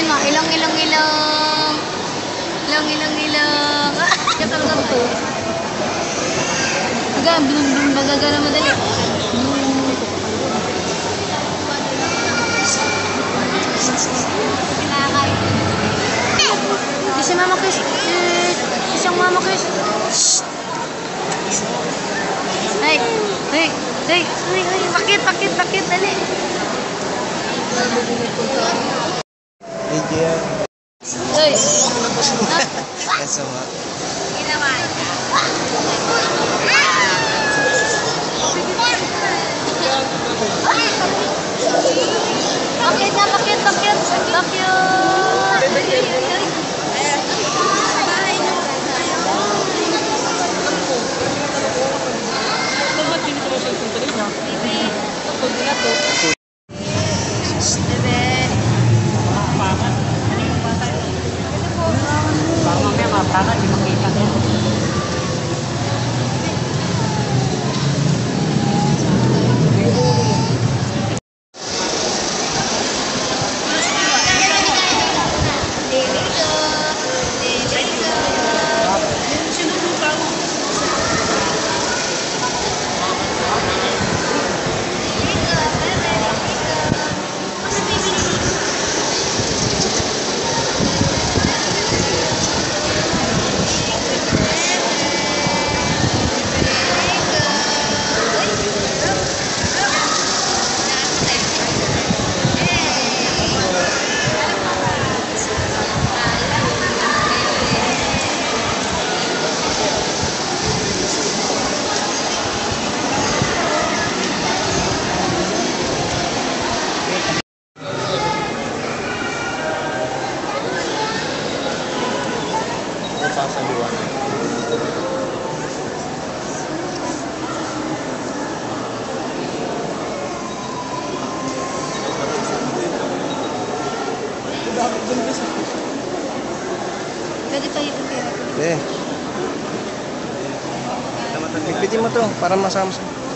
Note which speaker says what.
Speaker 1: nga, ilang. Ilang. Kaya talaga po. Hanggang, baga na madali. Kiss Mama Kiss. Kiss ang Mama Kiss. Hey. Bakit, dali.
Speaker 2: Video.
Speaker 1: Hey.
Speaker 2: Sama.
Speaker 1: Ginawan.
Speaker 2: Sasaluan.
Speaker 1: Pwede pa ipipira.
Speaker 2: Higpitin mo to para masama sa